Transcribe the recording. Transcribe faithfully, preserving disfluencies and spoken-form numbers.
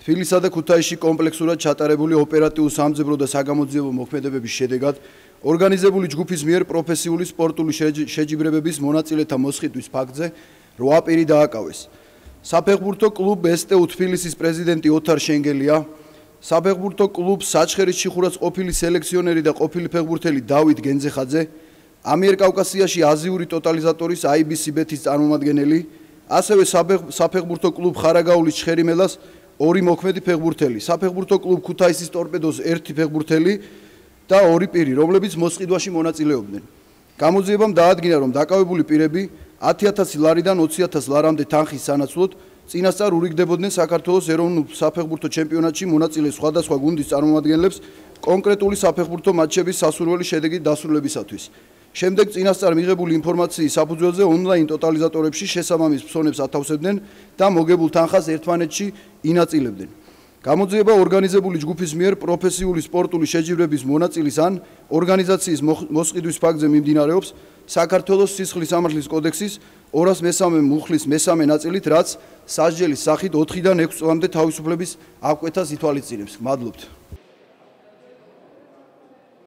თბილისსა და ქუთაისში კომპლექსურად ჩატარებული ოპერატიულ სამძებრო და საგამოძიებო მოქმედებების შედეგად ორგანიზებული ჯგუფის მიერ პროფესიული სპორტული შეჯიბრებების მონაწილეთა მოსყიდვის ფაქტზე რვა პირი დააკავეს. საფეხბურთო კლუბ ეს ტე უ თბილისის პრეზიდენტი ოთარ შენგელია, საფეხბურთო კლუბ საჩხერის ჩიხურას ყოფილი სელექციონერი და ყოფილი ფეხბურთელი დავით გენძეხაძე, ამიერკავკასიაში აზიური ტოტალიზატორის აი ბი სი ბეთის წარმომადგენელი, ასევე საფეხბურთო კლუბ ხარაგაულის ჩხერიმელას ორი მოქმედი ფეხბურთელი, საფეხბურთო კლუბ ქუთაისის ტორპედოს ერთი ფეხბურთელი და ორი პირი, რომლებიც მოსყიდვაში მონაწილეობდნენ. გამოძიებამ დაადგინა, რომ დაკავებული პირები ათი ათასი ლარიდან ოცი ათას ლარამდე თანხის სანაცვლოდ წინასწარ ურიგდებოდნენ საქართველოს ეროვნულ საფეხბურთო ჩემპიონატში მონაწილე სხვადასხვა გუნდის წარმომადგენლებს კონკრეტული საფეხბურთო მატჩების სასურველი შედეგის დასრულებისათვის. შემდეგ წინასწარ მიღებული ინფორმაციის საფუძველზე ონლაინ ტოტალიზატორებში შესაბამის ფსონებს ათავსებდნენ და მოგებულ თანხას ერთმანეთში ინაწილებდნენ. გამოძიება ორგანიზებული ჯგუფის მიერ პროფესიული სპორტული შეჯიბრების მონაწილის ან ორგანიზაციის მოსყიდვის ფაქტზე მიმდინარეობს საქართველოს სისხლის სამართლის კოდექსის ორას მესამე მუხლის მესამე ნაწილით, რაც სასჯელის სახით ოთხიდან ექვს წლამდე თავისუფლების აღკვეთას ითვალისწინებს. მადლობთ.